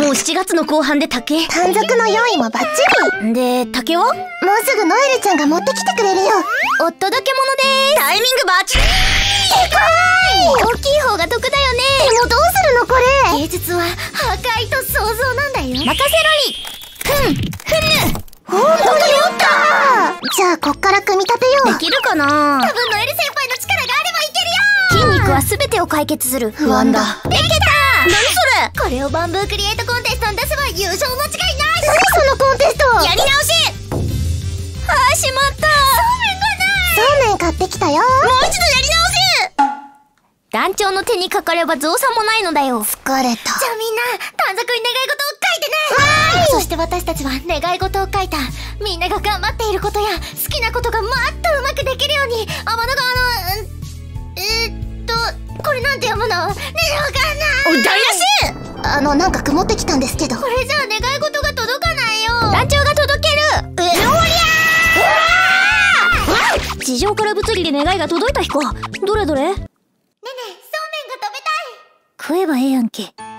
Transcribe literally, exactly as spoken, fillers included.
もうしちがつの後半で竹。 短冊の用意もバッチリ。 で、竹は？もうすぐノエルちゃんが持ってきてくれるよ。 お届け物でーす。タイミングバッチリ。 でかい。 大きい方が得だよね。 でもどうするのこれ。 芸術は破壊と創造なんだよ。任せろり。ふん、ふん。 本当におった。じゃあこっから組み立てよう。 できるかな。 多分ノエル先輩の力があればいけるよ。 筋肉は全てを解決する。 不安だ。 できた。何それ。 これをバンブークリエイトコンテストに出せば優勝間違いない。何そのコンテスト。 やり直し。あー、しまった。 そうめん買ってきたよ。もう一度やり直せ。団長の手にかかれば造作もないのだよ。 疲れた。じゃあみんな短冊に願い事を書いてね。そして私たちは願い事を書いた。みんなが頑張っていることや好きなことがもっとうまくできるように。天の川のえー、っとこれなんて読むの。ねえ、わかんない。 おい、台無し。 あのなんか曇ってきたんですけど。 これじゃあ願い事が届かないよ。団長が届ける。え、おりゃー。地上から物理で願いが届いた日か。どれどれ。ねえねえ、そうめんが食べたい。食えばええやんけ。